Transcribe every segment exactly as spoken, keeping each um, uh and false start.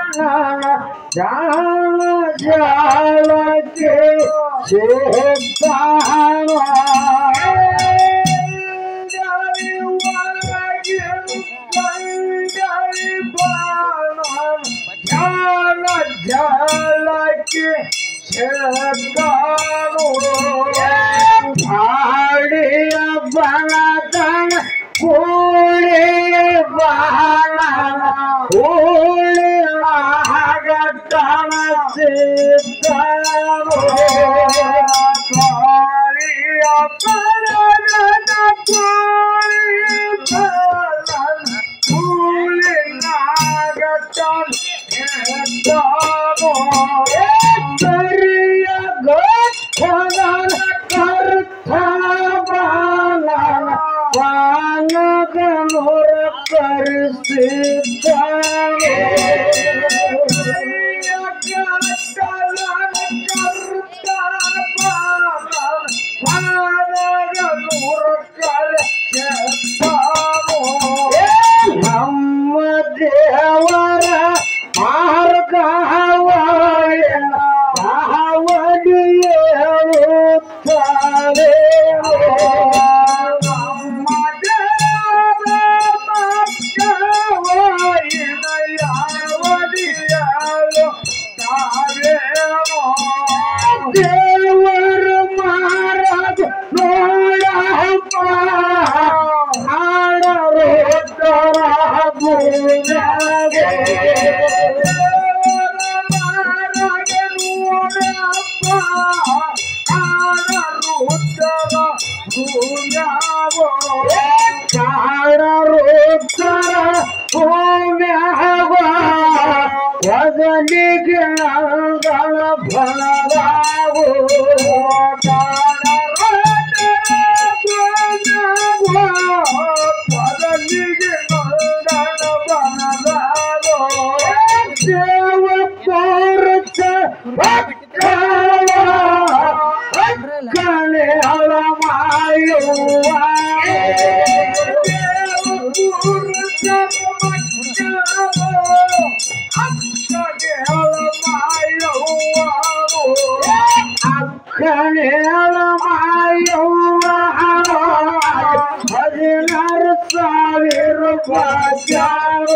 ಜಾಣ ಜಾಳಕ್ಕೆ ಸೇತಾಣ ಜಾಳ ಜಾಳಕ್ಕೆ ಸೇತಾಣೋ ಭಾಡಿಯ ಬಣತನ ಕೋಳಿ ಬಾಣ ಕೋಳಿ ಆಗತನ ಸಿದ್ಧಾಣೋ ಕೋಳಿಯ ಬಣತನ ಕೋಳಿ ಬಾಣ ಕೋಳಿ ಆಗತನ ಸಿದ್ಧಾಣೋ ಕರಿಯ ಗೋಠನ ಕರ್ತ ವಾನಗನೂರ ಪರಿಸ್ಥಿತಾನೆ ವಾನಗನೂರ ಕರಿಸ್ಥಾನೋ ನಮ್ಮ ದೇವರ ಮಾರ್ಗವಯ ಅವಧಿಯುತ್ತಾರೆ ದೇವರು ಮಾರದು ನೋಡಪ್ಪ ಹಾಡರು ಭೂಮಿಯಾಗೆ ಮಾರದು ನೋಡಪ್ಪ ಹಾಡರು ಉತ್ತರ ಭೂಮ್ಯಾಗೋ ಹಾಡರು ಉತ್ತರ ಭೂಮ್ಯಾಗೋ ವದನಿಗೆ ನಂಗಳ ಫಲದಾಗೋ ವದನಿಗೆ ನಂಗಳ ಫಲದಾಗೋ ದೇವ ಪೌರಚ ಭಕ್ತವ ಕಣೆ ಅಳಮಾಯುವ ಹದಿನಾರು ಸಾವಿರ ಬಾಜಾರು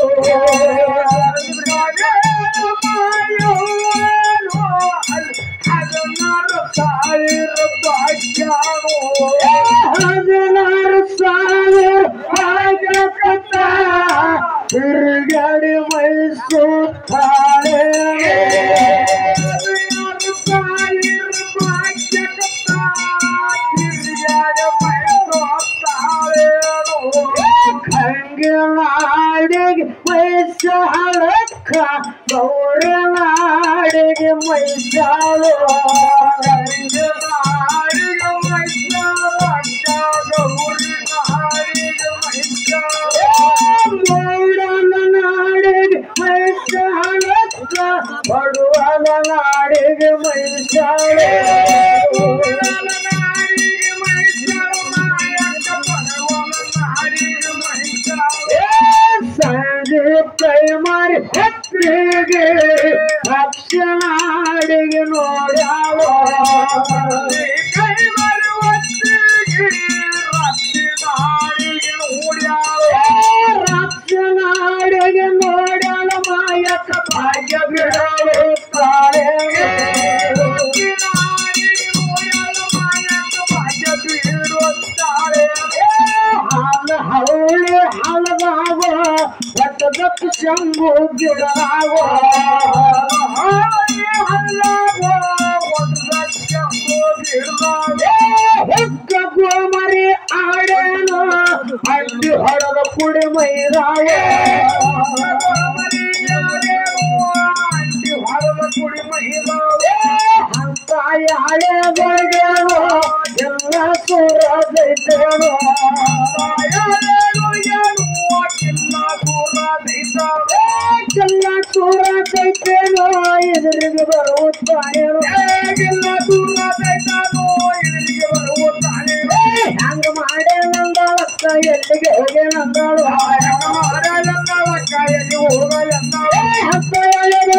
ಹದಿನಾರು ಸಾವಿರ ಬಾಜಾರು ಹದಿನಾರು ಸಾವಿರ ಬಾಜಕತ್ತ ತಿರುಗಡಿ ಮೈಸೂರು ನಾಡಿಗೆ ಮೈಸಾಳಕ್ಕ ಗೌರ ನಾಡಿಗೆ ಮೈಸಾಳು ನಾಡಿಗೆ ಮೈಸಾಳಕ್ಕ ಗೌರಿ ನಾಡಿಗೆ ಮೈಸಾಳು ಗೌಡನ ನಾಡಿಗೆ ಮೈಸಾಳಕ್ಕ ಬಡವನ ನಾಡಿಗೆ ಮೈಸಾಳು ಪ್ರೈಮರಿ ಹತ್ತಿಗೆ ರಕ್ಷಣಾಡಿಗೆ ನೋಡ್ಯಾವ ಕೈಮರಿ ಹೊತ್ತಿಗೆ ರಕ್ಷಣಾಡಿಗೆ ನೋಡ್ಯಾವ ರಕ್ಷಣಾಡಿಗೆ ನೋಡ್ಯಾಳ ಮಾಯಕ ಭಾಗ್ಯ ಬಿಡುತ್ತಾರೆ ನೋಡ್ಯಾಳ ಮಾಯಕ ಭಾಗ್ಯ ಬಿಡುತ್ತಾರೆ ಹಾಲ ಹೌಳಿ ಹಲದಾವ ದತ್ತು ಶಂಭು ಗಿಡರಾವ ಶಂಭು ಗಿಡ ಗೋಮರಿ ಆಡೇನು ಅಡ್ಡಿ ಹೊಡೆದ ಕುಡಿ ಮೈರಾವ ಅಡ್ಡಿ ಹೊಡೆದ ಕುಡಿ ಮೈರಾವ ಅಂತ ಯಾಳೆ ಬಗೆನು ಎಲ್ಲ ಸೂರ ದೈತೇನು ಎಲ್ಲ ಸೂರ ದೈತೇನೋ ಎದುರಿಗೆ ಬರುತ್ತಾನೇನೋ ಎಲ್ಲ ಸೂರ ದೈತಾನೋ ಎದುರಿಗೆ ಬರುತ್ತಾನೇನೋ ಹಂಗ ಮಾಡೇ ನಂದಳಕ್ಕ ಎಲ್ಲಿಗೆ ಹೋಗೆ ನಂದಳು ಮಾಡಲಕ್ಕ ಎಲ್ಲಿ ಹೋಗಲೆಂದಳು ಹತ್ತ ಎಳೆದ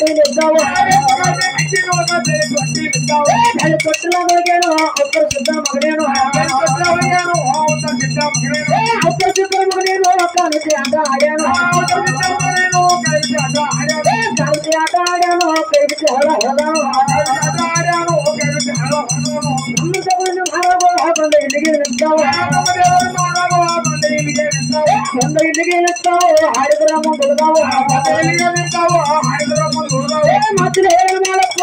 ನಿಂತಾವ ಕಳ್ಳಿ ಕೊಟ್ಟಲ ಹೋಗ್ಯಾನು ಉತ್ತರ ಸಿದ್ಧ ಮಗನೇನು ಉತ್ತರ ಸಿದ್ಧ ಮಗನೇನು ಕಾಣಿಸಿ ಆಟ ಆಡ್ಯಾನು ಕಾಣಿಸಿ ಆಟ ಆಡ್ಯಾನು ಕೈ ಬಿಟ್ಟು ಹೊಳ ಹೊದಾನು ನಮ್ಮ ತಗೊಂಡು ಮರಗಳು ಬಂದ ಇಲ್ಲಿಗೆ ನಿಂತಾವ ಬಂದ ಇಲ್ಲಿಗೆ ನಿಂತಾವ ಹಾಡಿದ್ರ ಮುಂದಾವ ಮಾತಿನ ಹೇಳಿ ಮಾಡಕ್ಕೋ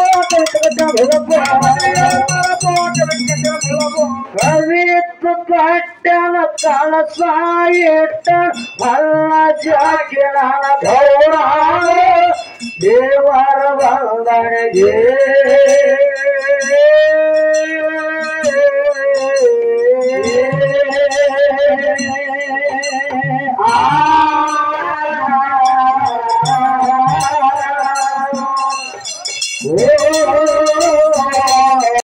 ಕವಿತ್ತು ಕಟ್ಟನ ಕಳಸ ಇಟ್ಟ ಹಲ್ಲ ಜಾಕಿನ ಗೌರ ದೇವರ ಬಂದನೆಗೆ